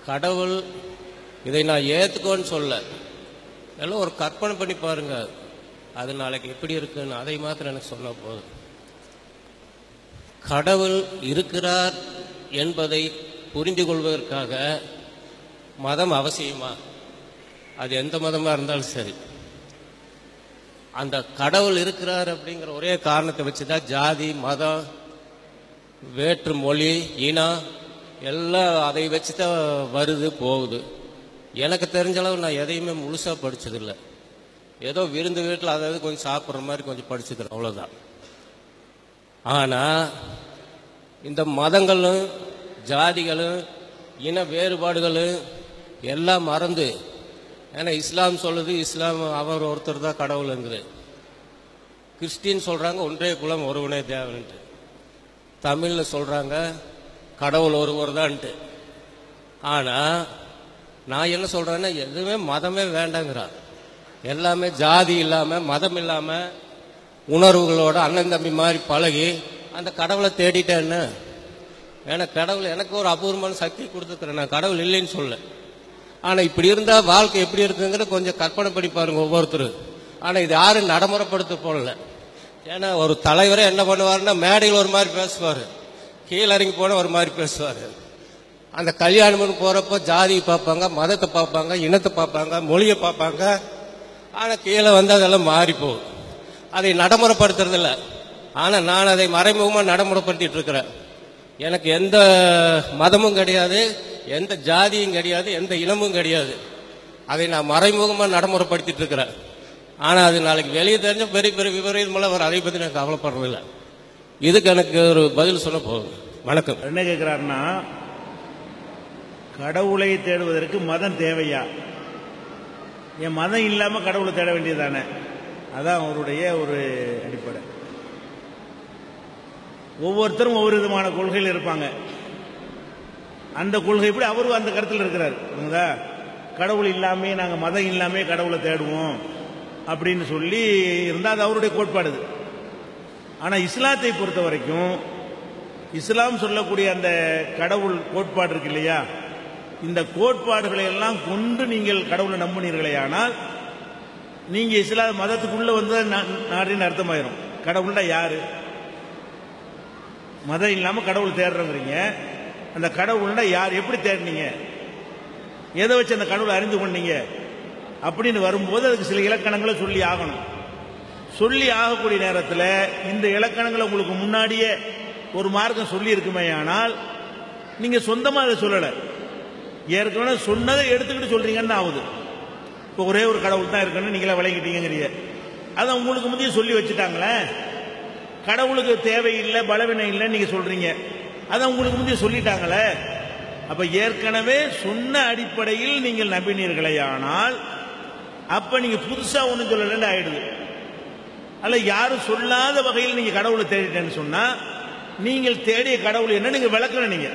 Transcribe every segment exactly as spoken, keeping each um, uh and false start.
கடவுள் இதை நான் ஏற்றுக்கோன்னு சொல்ல, எல்லாம் ஒரு கற்பனை பண்ணி பாருங்க, அது நாளைக்கு எப்படி இருக்குன்னு அதை மாத்திரம் எனக்கு சொன்ன போதும். கடவுள் இருக்கிறார் என்பதை புரிந்து கொள்வதற்காக மதம் அவசியமா? அது எந்த மதமாக இருந்தாலும் சரி, அந்த கடவுள் இருக்கிறார் அப்படிங்கிற ஒரே காரணத்தை வச்சுதான் ஜாதி, மதம், வேற்று மொழி, இனம் எல்லாம் அதை வச்சு தான் வருது போகுது. எனக்கு தெரிஞ்ச அளவு நான் எதையுமே முழுசாக படித்ததில்லை. ஏதோ விருந்து வீட்டில் அதாவது கொஞ்சம் சாப்பிட்ற மாதிரி கொஞ்சம் படிச்சுக்கிறேன், அவ்வளோதான். ஆனால் இந்த மதங்களும் ஜாதிகளும் இன வேறுபாடுகளும் எல்லாம் மறந்து, ஏன்னா இஸ்லாம் சொல்லுது இஸ்லாம் அவர் ஒருத்தர் தான் கடவுளுங்குது, கிறிஸ்டின் சொல்கிறாங்க ஒன்றே குலம் ஒருவனே தேவன்ட்டு, தமிழில் சொல்கிறாங்க கடவுள் ஒருவர் தான்ட்டு. ஆனால் நான் என்ன சொல்கிறேன்னா எதுவுமே மதமே வேண்டாங்கிறான். எல்லாமே ஜாதி இல்லாமல் மதம் இல்லாமல் உணர்வுகளோட அண்ணன் தம்பி மாதிரி பழகி அந்த கடவுளை தேடிட்டேன்னு. ஏன்னா கடவுள் எனக்கு ஒரு அபூர்வமான சக்தி கொடுத்துருக்குறேன், நான் கடவுள் இல்லைன்னு சொல்ல. ஆனால் இப்படி இருந்தால் வாழ்க்கை எப்படி இருக்குங்கிறது கொஞ்சம் கற்பனை பண்ணி பாருங்க ஒவ்வொருத்தரும். ஆனால் இது யாரும் நடைமுறைப்படுத்த போடல. ஏன்னா ஒரு தலைவரே என்ன பண்ணுவாருன்னா மேடையில் ஒரு மாதிரி பேசுவார், கீழே இறங்கி போனால் ஒரு மாதிரி பேசுவார். அந்த கல்யாணம்னு போகிறப்போ ஜாதியை பார்ப்பாங்க, மதத்தை பார்ப்பாங்க, இனத்தை பார்ப்பாங்க, மொழியை பார்ப்பாங்க. ஆனால் கீழே வந்து அதெல்லாம் மாறி போகுது, அதை நடைமுறைப்படுத்துறதில்ல. ஆனால் நான் அதை மறைமுகமாக நடைமுறைப்படுத்திட்டு இருக்கிறேன். எனக்கு எந்த மதமும் கிடையாது, எந்த ஜாதியும் கிடையாது, எந்த இனமும் கிடையாது. அதை நான் மறைமுகமாக நடைமுறைப்படுத்திட்டு இருக்கிறேன். ஆனால் அது நாளைக்கு வெளியே தெரிஞ்ச பெரிய பெரிய விபரீதமெல்லாம் வர, அதை பற்றி நான் கவலைப்படுறதில்லை. இதுக்கு எனக்கு ஒரு பதில் சொல்ல போகுது. வணக்கம். என்ன கேட்குறாருன்னா, கடவுளை தேடுவதற்கு மதம் தேவையா? என் மதம் இல்லாமல் கடவுளை தேட வேண்டியதானே? அதான் அவருடைய ஒரு அடிப்படை. ஒவ்வொருத்தரும் ஒவ்வொரு விதமான கொள்கையில் இருப்பாங்க. அந்த கொள்கை எப்படி அவரும் அந்த கருத்தில் இருக்கிறார். கடவுள் இல்லாமே நாங்கள் மதம் இல்லாமே கடவுளை தேடுவோம் அப்படின்னு சொல்லி இருந்தால் அது அவருடைய கோட்பாடு. ஆனால் இஸ்லாத்தை பொறுத்த வரைக்கும் இஸ்லாம் சொல்லக்கூடிய அந்த கடவுள் கோட்பாடு இருக்கு இல்லையா, இந்த கோட்பாடுகளை எல்லாம் கொண்டு நீங்கள் கடவுளை நம்பினீர்களே ஆனால் நீங்க இஸ்லாம் மதத்துக்குள்ள வந்து நாடின்னு அர்த்தமாயிரும். கடவுள்னா யாரு? மதம் இல்லாம கடவுள் தேடுறீங்க. அந்த கடவுள்னா யார்? எப்படி தேடினீங்க? எதை வச்சு அந்த கடவுளை அறிந்து கொண்டீங்க அப்படின்னு வரும்போது அதுக்கு சில இலக்கணங்களை சொல்லி ஆகணும். சொல்லி ஆகக்கூடிய நேரத்தில் இந்த இலக்கணங்களை உங்களுக்கு முன்னாடியே ஒரு மார்க்கம் சொல்லி இருக்குமே, ஆனால் நீங்க சொந்தமா அதை சொல்லலை, ஏற்கனவே சொன்னதை எடுத்துக்கிட்டு சொல்றீங்கன்னு ஆகுது. இப்போ ஒரே ஒரு கடவுள் தான் இருக்குன்னு நீங்களே விளங்கிட்டீங்கிறீங்க. அதை உங்களுக்கு முந்தைய சொல்லி வச்சுட்டாங்களே. கடவுளுக்கு தேவையில்லை, பலவீனம் இல்லை நீங்க சொல்றீங்க, அதை உங்களுக்கு முந்தைய சொல்லிட்டாங்களே. அப்ப ஏற்கனவே சொன்ன அடிப்படையில் நீங்கள் நம்பினீர்களே ஆனால் அப்ப நீங்க புதுசா ஒன்றும் சொல்லலன்னு ஆயிடுது. அல்ல யாரும் சொல்லாத வகையில் நீங்க கடவுளை தேடிட்டேன்னு சொன்னா நீங்கள் தேடிய கடவுள் என்ன நீங்க விளக்கணும். நீங்க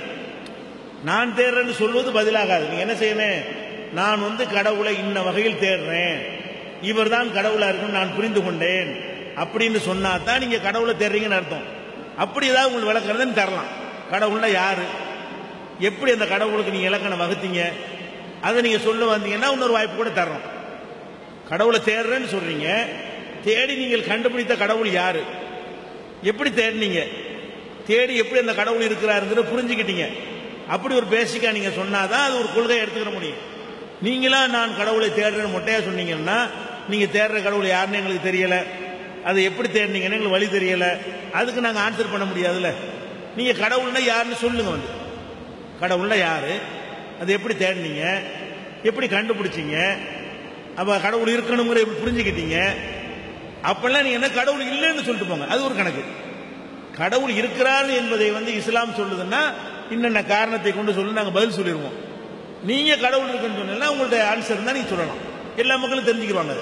நான் தேடுறேன்னு சொல்வது பதிலாகாது. நீங்க என்ன செய்யணும்? நான் வந்து கடவுளை இன்ன வகையில் தேடுறேன், இவர் தான் கடவுளா இருக்குன்னு நான் புரிந்து கொண்டேன் அப்படின்னு சொன்னா தான் நீங்க கடவுளை தேடுறீங்கன்னு அர்த்தம். அப்படி ஏதாவது உங்களுக்கு விளக்குறதுன்னு தரலாம். கடவுள்னா யாரு, எப்படி அந்த கடவுளுக்கு நீங்க இலக்கணம் வகுத்தீங்க, அதை நீங்க சொல்ல வந்தீங்கன்னா இன்னொரு வாய்ப்பு கூட தர்றோம். கடவுளை தேடுறேன்னு சொல்றீங்க, தேடி நீங்கள் கண்டுபிடித்த கடவுள் யாரு, எப்படி தேடினீங்க, தேடி எப்படி அந்த கடவுள் இருக்கிறாருங்கிற புரிஞ்சுக்கிட்டீங்க. அப்படி ஒரு பேசிக்கா நீங்க சொன்னாதான் அது ஒரு கொள்கையை எடுத்துக்கிற முடியும். நீங்களா நான் கடவுளை தேடுறேன்னு மொட்டையா சொன்னீங்கன்னா நீங்க தேடுற கடவுள் யாருன்னு எங்களுக்கு தெரியல, அதை எப்படி தேடினீங்கன்னு எங்களுக்கு வழி தெரியல, அதுக்கு நாங்கள் ஆன்சர் பண்ண முடியாதுல்ல. நீங்க கடவுள்னா யாருன்னு சொல்லுங்க. வந்து கடவுள்னா யாரு, அது எப்படி தேடினீங்க, எப்படி கண்டுபிடிச்சீங்க, அப்ப கடவுள் இருக்கணுங்கிற எப்படி புரிஞ்சுக்கிட்டீங்க. அப்பெல்லாம் நீங்க என்ன கடவுள் இல்லைன்னு சொல்லிட்டு போங்க, அது ஒரு கணக்கு. கடவுள் இருக்கிறார் என்பதை வந்து இஸ்லாம் சொல்லுதுன்னா இன்னென்ன காரணத்தை கொண்டு சொல்லி நாங்கள் பதில் சொல்லிடுவோம். நீங்க கடவுள் இருக்குன்னு சொன்னா உங்களுடைய ஆன்சர் தான் நீங்க சொல்லலாம், எல்லா மக்களும் தெரிஞ்சுக்கிடுவாங்க.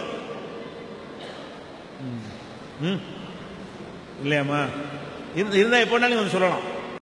இல்லையாமா? இருந்தா எப்போனாலும் சொல்லலாம்.